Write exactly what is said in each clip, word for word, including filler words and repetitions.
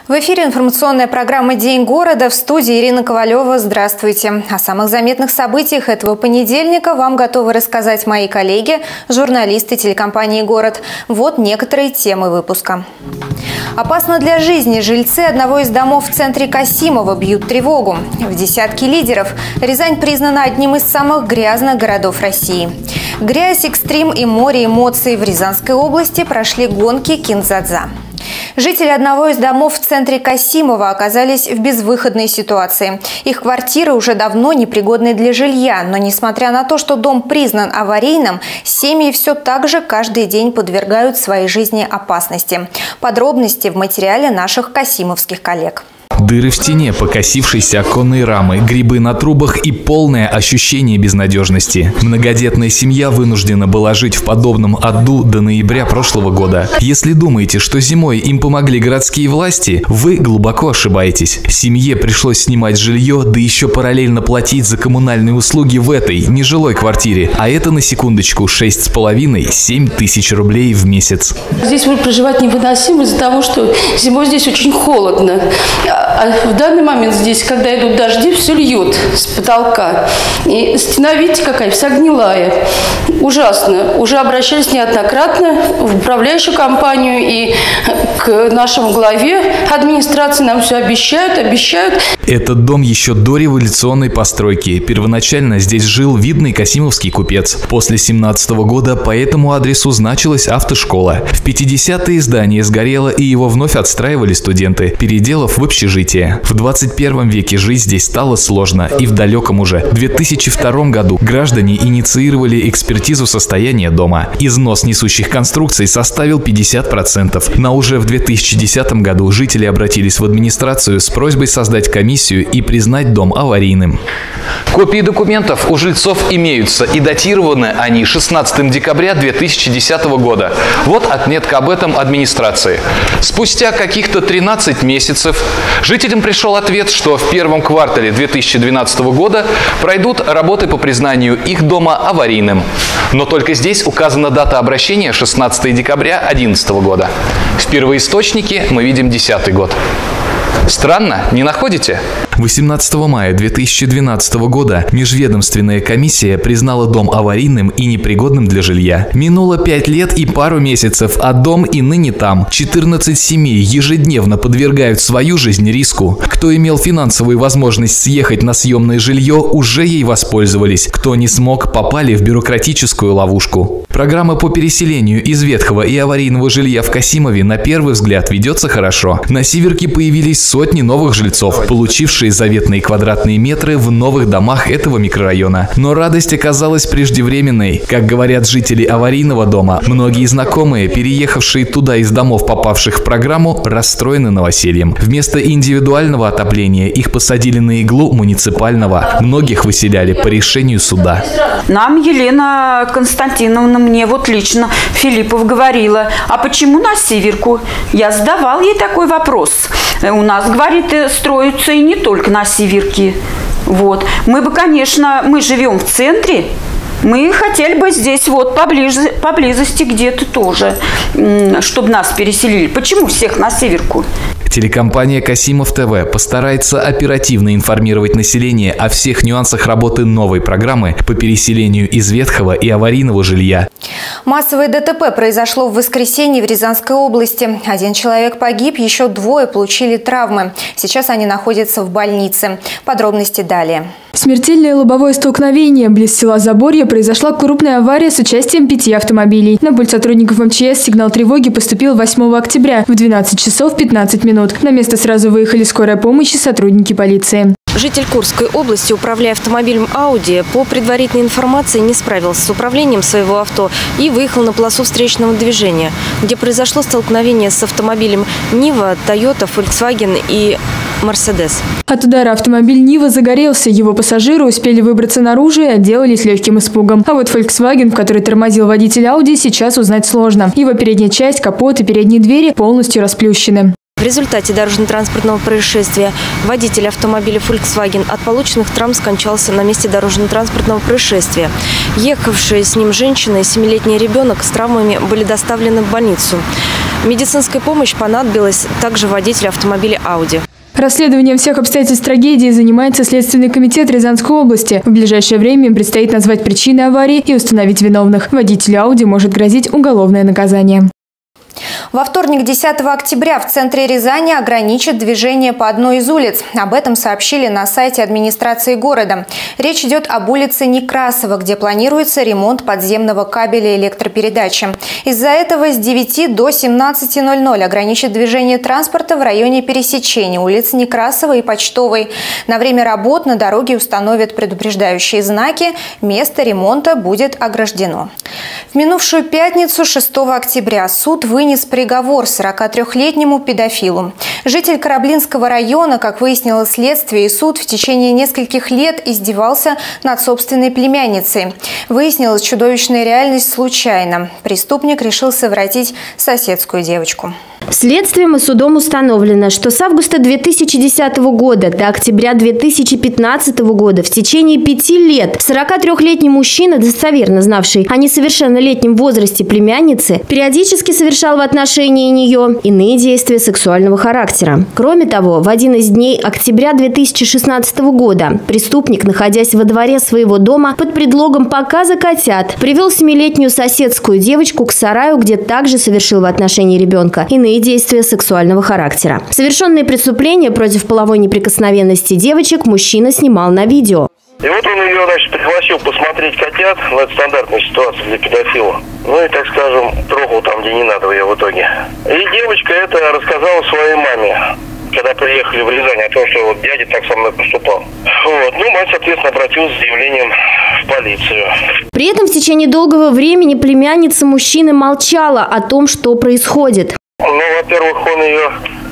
В эфире информационная программа «День города», в студии Ирина Ковалева. Здравствуйте. О самых заметных событиях этого понедельника вам готовы рассказать мои коллеги, журналисты телекомпании «Город». Вот некоторые темы выпуска. Опасно для жизни. Жильцы одного из домов в центре Касимова бьют тревогу. В десятке лидеров. Рязань признана одним из самых грязных городов России. Грязь, экстрим и море эмоций. В Рязанской области прошли гонки Кин-дза-дза. Жители одного из домов в центре Касимова оказались в безвыходной ситуации. Их квартиры уже давно непригодны для жилья, но несмотря на то, что дом признан аварийным, семьи все так же каждый день подвергают своей жизни опасности. Подробности в материале наших касимовских коллег. Дыры в стене, покосившиеся оконные рамы, грибы на трубах и полное ощущение безнадежности. Многодетная семья вынуждена была жить в подобном аду до ноября прошлого года. Если думаете, что зимой им помогли городские власти, вы глубоко ошибаетесь. Семье пришлось снимать жилье, да еще параллельно платить за коммунальные услуги в этой нежилой квартире. А это, на секундочку, шесть с половиной — семь тысяч рублей в месяц. Здесь проживать невыносимо из-за того, что зимой здесь очень холодно. А в данный момент здесь, когда идут дожди, все льет с потолка. И стена, видите, какая вся гнилая. Ужасно. Уже обращались неоднократно в управляющую компанию и к нашему главе администрации. Нам все обещают, обещают. Этот дом еще до революционной постройки. Первоначально здесь жил видный касимовский купец. После семнадцатого года по этому адресу значилась автошкола. В пятидесятые здание сгорело, и его вновь отстраивали студенты, переделав в общежитие. В двадцать первом веке жить здесь стало сложно, и в далеком уже две тысячи втором году граждане инициировали экспертизу состояния дома. Износ несущих конструкций составил пятьдесят процентов, но уже в две тысячи десятом году жители обратились в администрацию с просьбой создать комиссию и признать дом аварийным. Копии документов у жильцов имеются, и датированы они шестнадцатым декабря две тысячи десятого года. Вот отметка об этом администрации. Спустя каких-то тринадцать месяцев жителям пришел ответ, что в первом квартале две тысячи двенадцатого года пройдут работы по признанию их дома аварийным. Но только здесь указана дата обращения шестнадцатого декабря две тысячи одиннадцатого года. В первоисточнике мы видим десятый год. Странно, не находите? восемнадцатого мая две тысячи двенадцатого года межведомственная комиссия признала дом аварийным и непригодным для жилья. Минуло пять лет и пару месяцев, а дом и ныне там. четырнадцать семей ежедневно подвергают свою жизнь риску. Кто имел финансовую возможность съехать на съемное жилье, уже ей воспользовались. Кто не смог, попали в бюрократическую ловушку. Программа по переселению из ветхого и аварийного жилья в Касимове на первый взгляд ведется хорошо. На Сиверке появились сотни новых жильцов, получившие заветные квадратные метры в новых домах этого микрорайона. Но радость оказалась преждевременной. Как говорят жители аварийного дома, многие знакомые, переехавшие туда из домов, попавших в программу, расстроены новосельем. Вместо индивидуального отопления их посадили на иглу муниципального. Многих выселяли по решению суда. Нам Елена Константиновна, мне вот лично Филиппов говорила: а почему на Сиверку? Я задавал ей такой вопрос. У нас, говорит, строятся и не только на Сиверке. Вот. Мы бы, конечно, мы живем в центре, мы хотели бы здесь вот поближе, поблизости где-то тоже, чтобы нас переселили. Почему всех на Сиверку? Телекомпания «Касимов ТВ» постарается оперативно информировать население о всех нюансах работы новой программы по переселению из ветхого и аварийного жилья. Массовое ДТП произошло в воскресенье в Рязанской области. Один человек погиб, еще двое получили травмы. Сейчас они находятся в больнице. Подробности далее. Смертельное лобовое столкновение. Близ села Заборье произошла крупная авария с участием пяти автомобилей. На пульт сотрудников эм че эс сигнал тревоги поступил восьмого октября в двенадцать часов пятнадцать минут. На место сразу выехали скорая помощь и сотрудники полиции. Житель Курской области, управляя автомобилем «Ауди», по предварительной информации не справился с управлением своего авто и выехал на полосу встречного движения, где произошло столкновение с автомобилем «Нива», «Тойота», «Фольксваген» и «Мерседес». От удара автомобиль «Нива» загорелся. Его пассажиры успели выбраться наружу и отделались легким испугом. А вот «Фольксваген», в который тормозил водитель «Ауди», сейчас узнать сложно. Его передняя часть, капот и передние двери полностью расплющены. В результате дорожно-транспортного происшествия водитель автомобиля Volkswagen от полученных травм скончался на месте дорожно-транспортного происшествия. Ехавшие с ним женщина и семилетний ребенок с травмами были доставлены в больницу. Медицинская помощь понадобилась также водителю автомобиля Audi. Расследованием всех обстоятельств трагедии занимается Следственный комитет Рязанской области. В ближайшее время им предстоит назвать причины аварии и установить виновных. Водителю Audi может грозить уголовное наказание. Во вторник, десятого октября, в центре Рязани ограничат движение по одной из улиц. Об этом сообщили на сайте администрации города. Речь идет об улице Некрасова, где планируется ремонт подземного кабеля электропередачи. Из-за этого с девяти до семнадцати ноль-ноль ограничат движение транспорта в районе пересечения улиц Некрасова и Почтовой. На время работ на дороге установят предупреждающие знаки. Место ремонта будет ограждено. В минувшую пятницу, шестого октября, суд вынес приговор сорокатрёхлетнему педофилу. Житель Кораблинского района, как выяснило следствие и суд, в течение нескольких лет издевался над собственной племянницей. Выяснилась чудовищная реальность случайно. Преступник решил совратить соседскую девочку. Следствием и судом установлено, что с августа две тысячи десятого года до октября две тысячи пятнадцатого года в течение пяти лет сорокатрёхлетний мужчина, достоверно знавший о несовершеннолетнем возрасте племянницы, периодически совершал в отношении нее иные действия сексуального характера. Кроме того, в один из дней октября две тысячи шестнадцатого года преступник, находясь во дворе своего дома под предлогом показа котят, привел семилетнюю соседскую девочку к сараю, где также совершил в отношении ребенка иные действия сексуального характера. Совершенные преступления против половой неприкосновенности девочек мужчина снимал на видео. И вот он ее, значит, пригласил посмотреть котят. Ну, это стандартная ситуация для педофила. Ну и, так скажем, трогал там, где не надо ее в итоге. И девочка это рассказала своей маме, когда приехали в Рязань, о том, что вот дядя так со мной поступал. Вот. Ну, мать, соответственно, обратилась с заявлением в полицию. При этом в течение долгого времени племянница мужчины молчала о том, что происходит. Ну, во-первых, он ее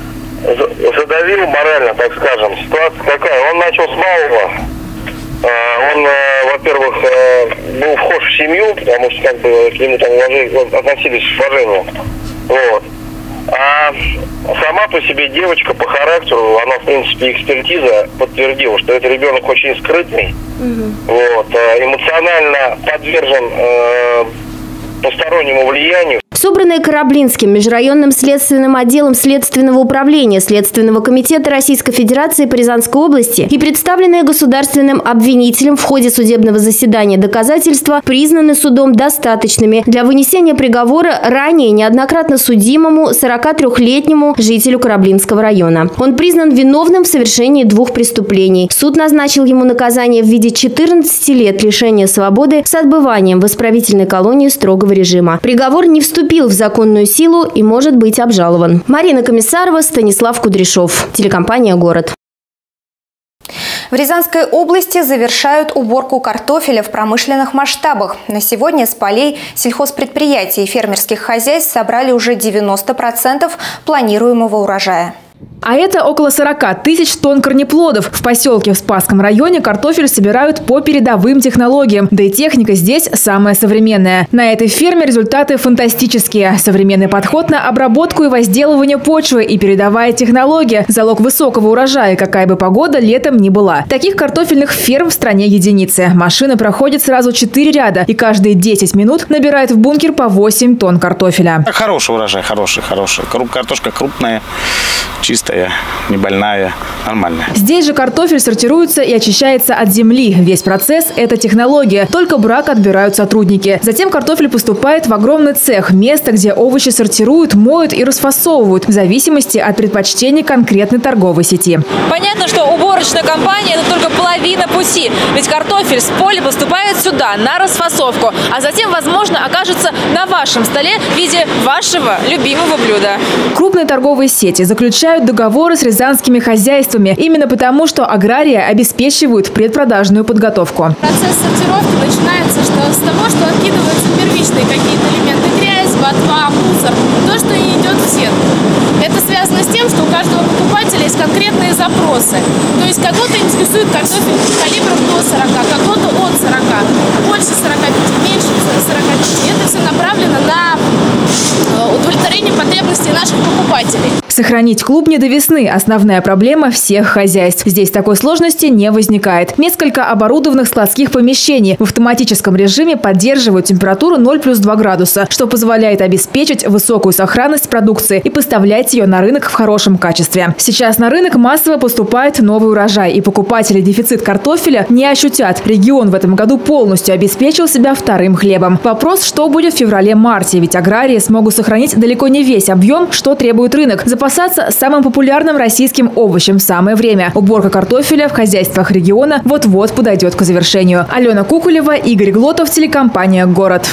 задавил морально, так скажем. Ситуация какая? Он начал с малого. Он, во-первых, был вхож в семью, потому что как бы к нему там относились с уважением. Вот. А сама по себе девочка по характеру, она, в принципе, экспертиза подтвердила, что этот ребенок очень скрытный, угу. Вот, эмоционально подвержен э, постороннему влиянию. Собранные Кораблинским межрайонным следственным отделом Следственного управления Следственного комитета Российской Федерации по Рязанской области и представленные государственным обвинителем в ходе судебного заседания доказательства признаны судом достаточными для вынесения приговора ранее неоднократно судимому сорокатрёхлетнему жителю Кораблинского района. Он признан виновным в совершении двух преступлений. Суд назначил ему наказание в виде четырнадцати лет лишения свободы с отбыванием в исправительной колонии строгого режима. Приговор не вступил в законную силу и может быть обжалован. Марина Комиссарова, Станислав Кудряшов. Телекомпания «Город». В Рязанской области завершают уборку картофеля в промышленных масштабах. На сегодня с полей сельхозпредприятий и фермерских хозяйств собрали уже девяносто процентов планируемого урожая. А это около сорока тысяч тонн корнеплодов. В поселке в Спасском районе картофель собирают по передовым технологиям. Да и техника здесь самая современная. На этой ферме результаты фантастические. Современный подход на обработку и возделывание почвы и передовая технология – залог высокого урожая, какая бы погода летом ни была. Таких картофельных ферм в стране единицы. Машины проходят сразу четыре ряда и каждые десять минут набирают в бункер по восемь тонн картофеля. Хороший урожай, хороший, хороший. Картошка крупная, чистая, не больная, нормальная. Здесь же картофель сортируется и очищается от земли. Весь процесс – это технология. Только брак отбирают сотрудники. Затем картофель поступает в огромный цех. Место, где овощи сортируют, моют и расфасовывают в зависимости от предпочтений конкретной торговой сети. Понятно, что уборочная компания – это только половина пути. Ведь картофель с поля поступает сюда, на расфасовку. А затем, возможно, окажется на вашем столе в виде вашего любимого блюда. Крупные торговые сети заключают договоры с рязанскими хозяйствами. Именно потому, что аграрии обеспечивают предпродажную подготовку. Процесс сортировки начинается что, с того, что откидываются первичные какие-то элементы: грязь, ботва, мусор, то, что и идет в сетку. Это связано с тем, что у каждого покупателя есть конкретные запросы. То есть кого-то интересует картофель калибром до сорока, кого-то от сорока, больше сорока пяти, меньше сорока пяти. Это все направлено на удовлетворение потребностей наших покупателей. Сохранить клубни до весны – основная проблема всех хозяйств. Здесь такой сложности не возникает. Несколько оборудованных складских помещений в автоматическом режиме поддерживают температуру ноль плюс два градуса, что позволяет обеспечить высокую сохранность продукции и поставлять ее на рынок в хорошем качестве. Сейчас на рынок массово поступает новый урожай, и покупатели дефицит картофеля не ощутят. Регион в этом году полностью обеспечил себя вторым хлебом. Вопрос, что будет в феврале-марте, ведь аграрии смогут сохранить далеко не весь объем, что требует рынок. Запасаться самым популярным российским овощем в самое время. Уборка картофеля в хозяйствах региона вот-вот подойдет к завершению. Алена Кукулева, Игорь Глотов, телекомпания «Город».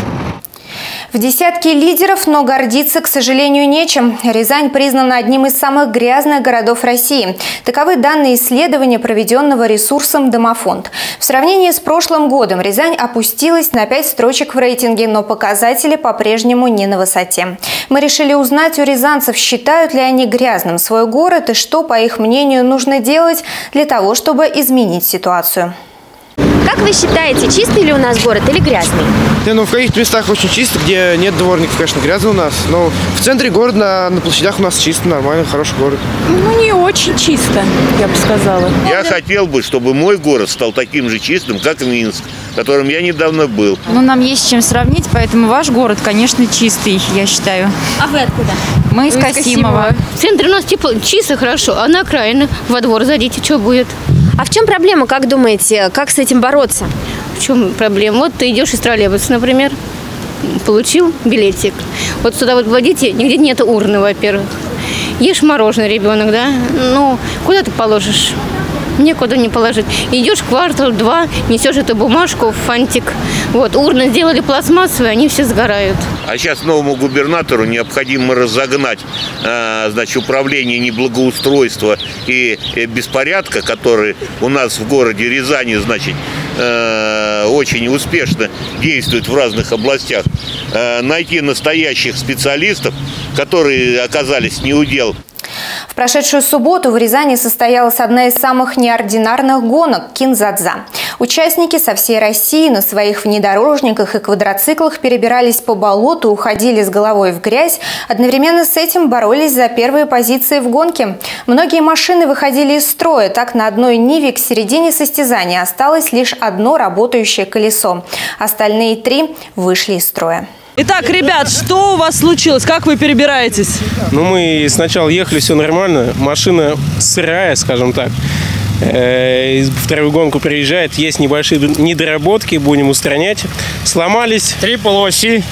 В десятке лидеров, но гордиться, к сожалению, нечем. Рязань признана одним из самых грязных городов России. Таковы данные исследования, проведенного ресурсом «Домофонд». В сравнении с прошлым годом Рязань опустилась на пять строчек в рейтинге, но показатели по-прежнему не на высоте. Мы решили узнать у рязанцев, считают ли они грязным свой город и что, по их мнению, нужно делать для того, чтобы изменить ситуацию. Как вы считаете, чистый ли у нас город или грязный? Не, ну в каких-то местах очень чисто, где нет дворников, конечно, грязно у нас. Но в центре города, на, на площадях у нас чисто, нормально, хороший город. Ну, не очень чисто, я бы сказала. Я хотел бы, чтобы мой город стал таким же чистым, как и Минск, в котором я недавно был. Ну, нам есть с чем сравнить, поэтому ваш город, конечно, чистый, я считаю. А вы откуда? Мы из Касимова. В центре у нас типа чисто, хорошо, а на окраинах во двор зайдите, что будет? А в чем проблема, как думаете, как с этим бороться? В чем проблема? Вот ты идешь из троллейбуса, например, получил билетик. Вот сюда вот вводите, нигде нет урны, во-первых. Ешь мороженое, ребенок, да? Ну, куда ты положишь? Некуда не положить. Идешь квартал-два, несешь эту бумажку в фантик. Вот, урны сделали пластмассовые, они все сгорают. А сейчас новому губернатору необходимо разогнать э, значит, управление неблагоустройства и э, беспорядка, который у нас в городе Рязани, значит, э, очень успешно действует в разных областях. Э, найти настоящих специалистов, которые оказались неудел. В прошедшую субботу в Рязани состоялась одна из самых неординарных гонок – Кин-дза-дза. Участники со всей России на своих внедорожниках и квадроциклах перебирались по болоту, уходили с головой в грязь, одновременно с этим боролись за первые позиции в гонке. Многие машины выходили из строя, так на одной Ниве к середине состязания осталось лишь одно работающее колесо. Остальные три вышли из строя. Итак, ребят, что у вас случилось? Как вы перебираетесь? Ну, мы сначала ехали, все нормально. Машина сырая, скажем так. Вторую гонку приезжает, есть небольшие недоработки, будем устранять. Сломались. Три полуоси.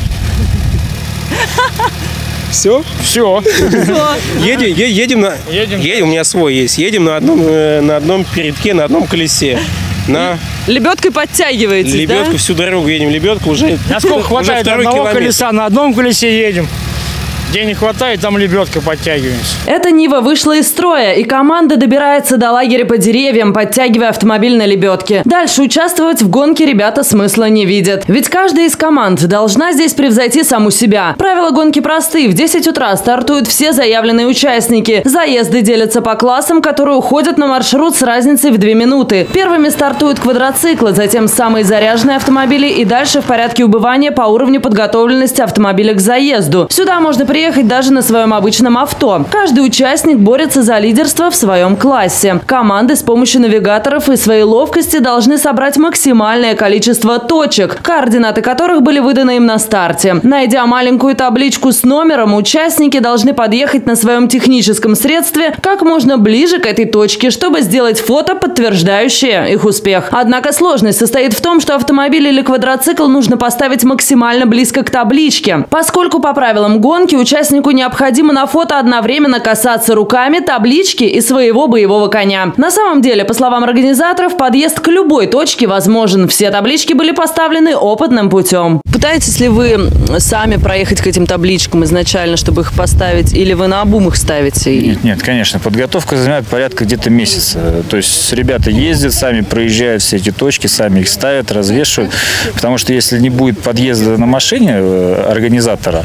Все? Все. Едем, едем на... Едем. едем, у меня свой есть. Едем на одном, на одном передке, на одном колесе. На... Лебедкой подтягиваетесь, Лебедку, да? всю дорогу едем, лебедку уже. Насколько хватает одного километр. Колеса, на одном колесе едем. Где не хватает, там лебедкой подтягиваемся. Эта Нива вышла из строя, и команда добирается до лагеря по деревьям, подтягивая автомобиль на лебедке. Дальше участвовать в гонке ребята смысла не видят. Ведь каждая из команд должна здесь превзойти саму себя. Правила гонки просты. В десять утра стартуют все заявленные участники. Заезды делятся по классам, которые уходят на маршрут с разницей в две минуты. Первыми стартуют квадроциклы, затем самые заряженные автомобили и дальше в порядке убывания по уровню подготовленности автомобиля к заезду. Сюда можно приехать ехать даже на своем обычном авто. Каждый участник борется за лидерство в своем классе. Команды с помощью навигаторов и своей ловкости должны собрать максимальное количество точек, координаты которых были выданы им на старте. Найдя маленькую табличку с номером, участники должны подъехать на своем техническом средстве как можно ближе к этой точке, чтобы сделать фото, подтверждающее их успех. Однако сложность состоит в том, что автомобиль или квадроцикл нужно поставить максимально близко к табличке. Поскольку по правилам гонки участнику необходимо на фото одновременно касаться руками таблички и своего боевого коня. На самом деле, по словам организаторов, подъезд к любой точке возможен. Все таблички были поставлены опытным путем. Пытаетесь ли вы сами проехать к этим табличкам изначально, чтобы их поставить, или вы наобум их ставите? Нет, нет, конечно. Подготовка занимает порядка где-то месяца. То есть ребята ездят, сами проезжают все эти точки, сами их ставят, развешивают. Потому что если не будет подъезда на машине организатора,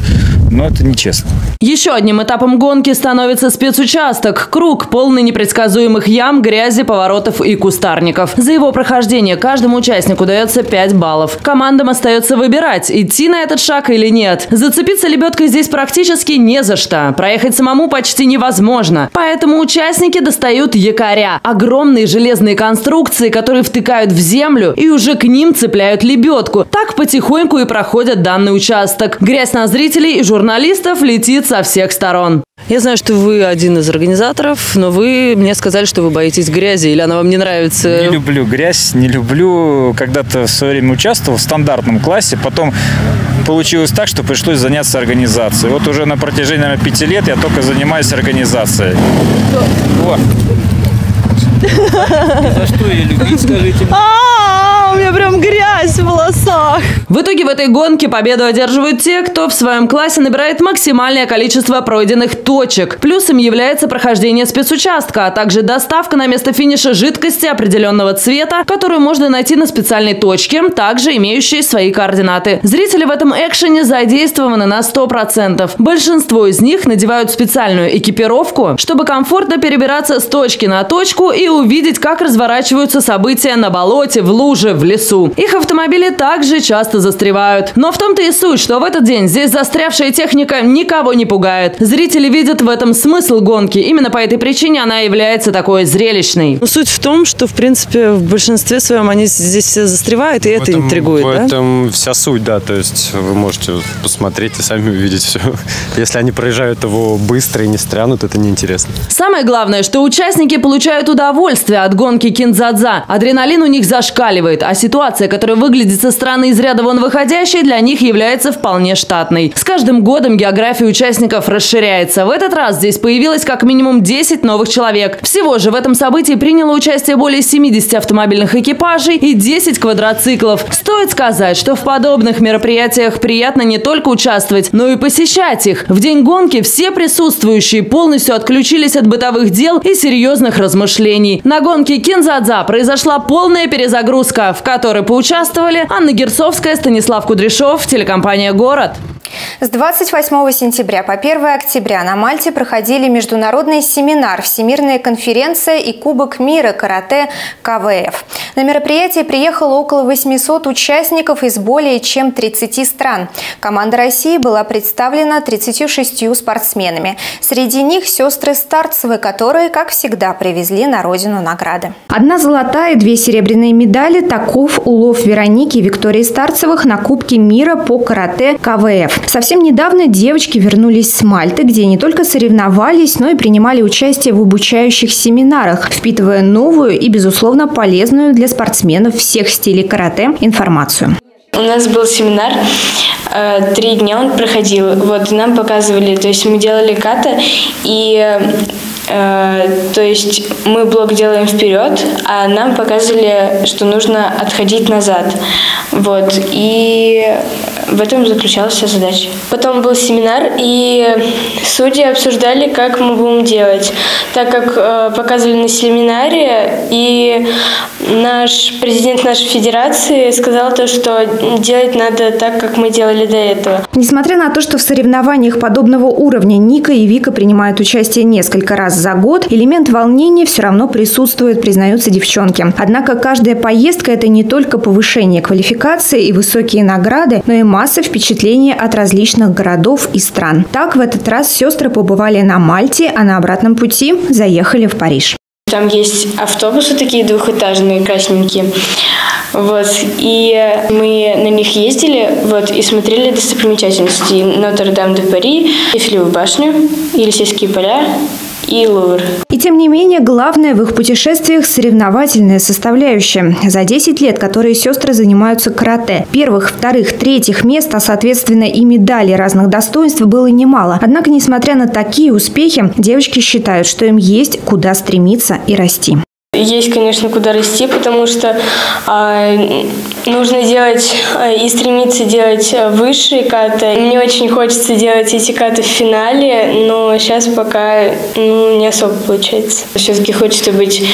но это нечестно. Еще одним этапом гонки становится спецучасток. Круг, полный непредсказуемых ям, грязи, поворотов и кустарников. За его прохождение каждому участнику дается пять баллов. Командам остается выбирать, идти на этот шаг или нет. Зацепиться лебедкой здесь практически не за что. Проехать самому почти невозможно. Поэтому участники достают якоря. Огромные железные конструкции, которые втыкают в землю и уже к ним цепляют лебедку. Так потихоньку и проходят данный участок. Грязь на зрителей и журналистов летит со всех сторон. Я знаю, что вы один из организаторов, но вы мне сказали, что вы боитесь грязи, или она вам не нравится? Не люблю грязь, не люблю. Когда-то в свое время участвовал в стандартном классе, потом получилось так, что пришлось заняться организацией. Вот уже на протяжении, наверное, пяти лет я только занимаюсь организацией. Вот. За что ее любить, скажите? У меня прям грязь в волосах. В итоге в этой гонке победу одерживают те, кто в своем классе набирает максимальное количество пройденных точек. Плюсом является прохождение спецучастка, а также доставка на место финиша жидкости определенного цвета, которую можно найти на специальной точке, также имеющей свои координаты. Зрители в этом экшене задействованы на сто процентов. Большинство из них надевают специальную экипировку, чтобы комфортно перебираться с точки на точку и увидеть, как разворачиваются события на болоте, в луже, в лесу. Их автомобили также часто застревают. Но в том-то и суть, что в этот день здесь застрявшая техника никого не пугает. Зрители видят в этом смысл гонки. Именно по этой причине она является такой зрелищной. Ну, суть в том, что, в принципе, в большинстве своем они здесь все застревают, и это этом, интригует, в да? В этом вся суть, да. То есть вы можете посмотреть и сами увидеть все. Если они проезжают его быстро и не стрянут, это неинтересно. Самое главное, что участники получают удовольствие от гонки Кин-дза-дза. Адреналин у них зашкаливает, а ситуация, которая выглядит со стороны из ряда вон выходящей, для них является вполне штатной. С каждым годом география участников расширяется. В этот раз здесь появилось как минимум десять новых человек. Всего же в этом событии приняло участие более семидесяти автомобильных экипажей и десять квадроциклов. Стоит сказать, что в подобных мероприятиях приятно не только участвовать, но и посещать их. В день гонки все присутствующие полностью отключились от бытовых дел и серьезных размышлений. На гонке Кин-дза-дза произошла полная перезагрузка, в которой поучаствовали Анна Герцовская, Станислав Кудряшов, телекомпания «Город». С двадцать восьмого сентября по первое октября на Мальте проходили международный семинар, всемирная конференция и Кубок мира карате ка вэ эф. На мероприятие приехало около восьмисот участников из более чем тридцати стран. Команда России была представлена тридцатью шестью спортсменами. Среди них сестры Старцевы, которые, как всегда, привезли на родину награды. Одна золотая и две серебряные медали – таков улов Вероники и Виктории Старцевых на Кубке мира по карате ка вэ эф. Совсем недавно девочки вернулись с Мальты, где не только соревновались, но и принимали участие в обучающих семинарах, впитывая новую и, безусловно, полезную для спортсменов всех стилей карате информацию. У нас был семинар, три дня он проходил. Вот нам показывали, то есть мы делали ката, и э, то есть мы блок делаем вперед, а нам показывали, что нужно отходить назад. Вот, и в этом заключалась вся задача. Потом был семинар, и судьи обсуждали, как мы будем делать. Так как э, показывали на семинаре, и наш президент нашей федерации сказал то, что делать надо так, как мы делали до этого. Несмотря на то, что в соревнованиях подобного уровня Ника и Вика принимают участие несколько раз за год, элемент волнения все равно присутствует, признаются девчонки. Однако каждая поездка – это не только повышение квалификации и высокие награды, но и масса впечатлений от различных городов и стран. Так, в этот раз сестры побывали на Мальте, а на обратном пути заехали в Париж. Там есть автобусы такие двухэтажные, красненькие. Вот, и мы на них ездили, вот, и смотрели достопримечательности: Нотр-Дам-де-Пари, Эйфелеву башню, Елисейские поля и Лувр. И тем не менее, главное в их путешествиях – соревновательная составляющая. За десять лет, которые сестры занимаются карате, первых, вторых, третьих мест, а соответственно и медалей разных достоинств было немало. Однако, несмотря на такие успехи, девочки считают, что им есть куда стремиться и расти. Есть, конечно, куда расти, потому что э, нужно делать э, и стремиться делать высшие каты. Мне очень хочется делать эти каты в финале, но сейчас пока ну, не особо получается. Все-таки хочется быть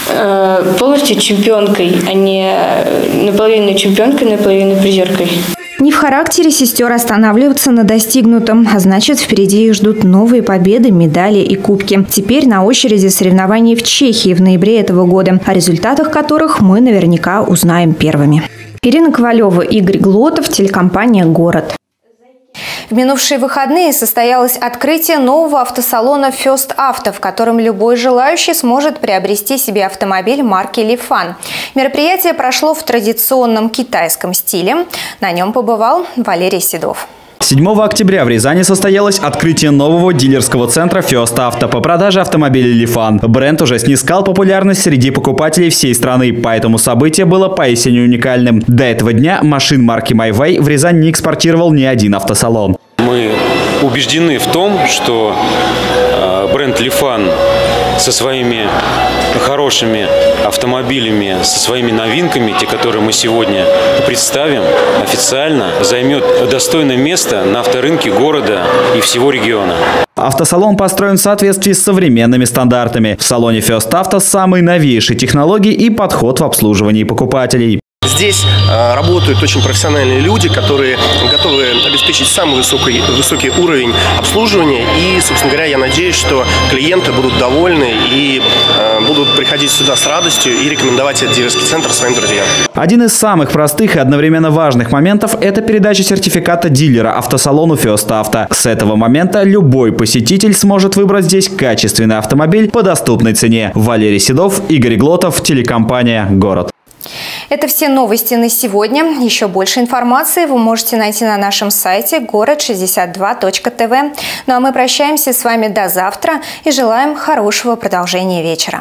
э, полностью чемпионкой, а не наполовину чемпионкой, наполовину призеркой. Не в характере сестер останавливаться на достигнутом, а значит, впереди их ждут новые победы, медали и кубки. Теперь на очереди соревнований в Чехии в ноябре этого года, о результатах которых мы наверняка узнаем первыми. Ирина Ковалева, Игорь Глотов, телекомпания «Город». В минувшие выходные состоялось открытие нового автосалона First Auto, в котором любой желающий сможет приобрести себе автомобиль марки Lifan. Мероприятие прошло в традиционном китайском стиле. На нем побывал Валерий Седов. седьмого октября в Рязани состоялось открытие нового дилерского центра First Auto по продаже автомобилей Lifan. Бренд уже снискал популярность среди покупателей всей страны, поэтому событие было поистине уникальным. До этого дня машин марки MyWay в Рязань не экспортировал ни один автосалон. Мы убеждены в том, что бренд Lifan со своими хорошими автомобилями, со своими новинками, те, которые мы сегодня представим, официально займет достойное место на авторынке города и всего региона. Автосалон построен в соответствии с современными стандартами. В салоне First Auto самые новейшие технологии и подход в обслуживании покупателей. Здесь э, работают очень профессиональные люди, которые готовы обеспечить самый высокий, высокий уровень обслуживания. И, собственно говоря, я надеюсь, что клиенты будут довольны и э, будут приходить сюда с радостью и рекомендовать этот дилерский центр своим друзьям. Один из самых простых и одновременно важных моментов – это передача сертификата дилера автосалону First Auto. С этого момента любой посетитель сможет выбрать здесь качественный автомобиль по доступной цене. Валерий Седов, Игорь Глотов, телекомпания «Город». Это все новости на сегодня. Еще больше информации вы можете найти на нашем сайте город шестьдесят два точка тв. Ну а мы прощаемся с вами до завтра и желаем хорошего продолжения вечера.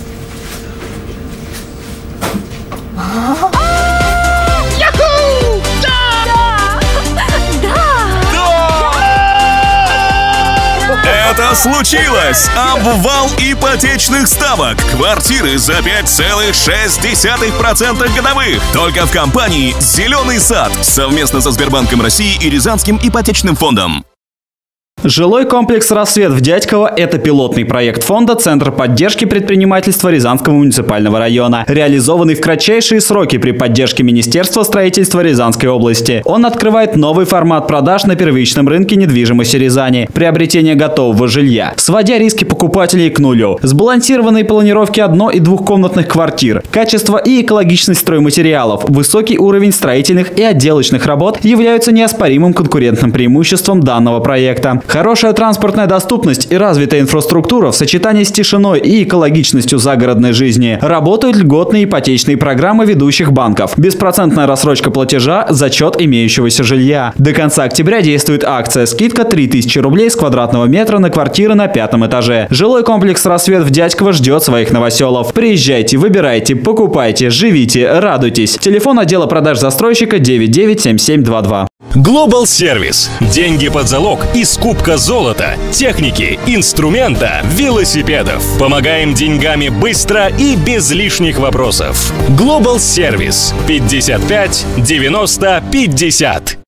Это случилось! Обвал ипотечных ставок. Квартиры за пять целых шесть десятых процента годовых. Только в компании «Зеленый сад» совместно со Сбербанком России и Рязанским ипотечным фондом. Жилой комплекс «Рассвет» в Дядьково – это пилотный проект фонда «Центр поддержки предпринимательства Рязанского муниципального района», реализованный в кратчайшие сроки при поддержке Министерства строительства Рязанской области. Он открывает новый формат продаж на первичном рынке недвижимости Рязани – приобретение готового жилья, сводя риски покупателей к нулю. Сбалансированные планировки одно- и двухкомнатных квартир, качество и экологичность стройматериалов, высокий уровень строительных и отделочных работ являются неоспоримым конкурентным преимуществом данного проекта. Хорошая транспортная доступность и развитая инфраструктура в сочетании с тишиной и экологичностью загородной жизни. Работают льготные ипотечные программы ведущих банков. Беспроцентная рассрочка платежа за счет имеющегося жилья. До конца октября действует акция «Скидка три тысячи рублей с квадратного метра на квартиры на пятом этаже». Жилой комплекс «Рассвет» в Дядьково ждет своих новоселов. Приезжайте, выбирайте, покупайте, живите, радуйтесь. Телефон отдела продаж застройщика девять девять семь семь два два. Global Service. Деньги под залог и скупка золота, техники, инструмента, велосипедов. Помогаем деньгами быстро и без лишних вопросов. Global Service. пятьдесят пять девяносто пятьдесят.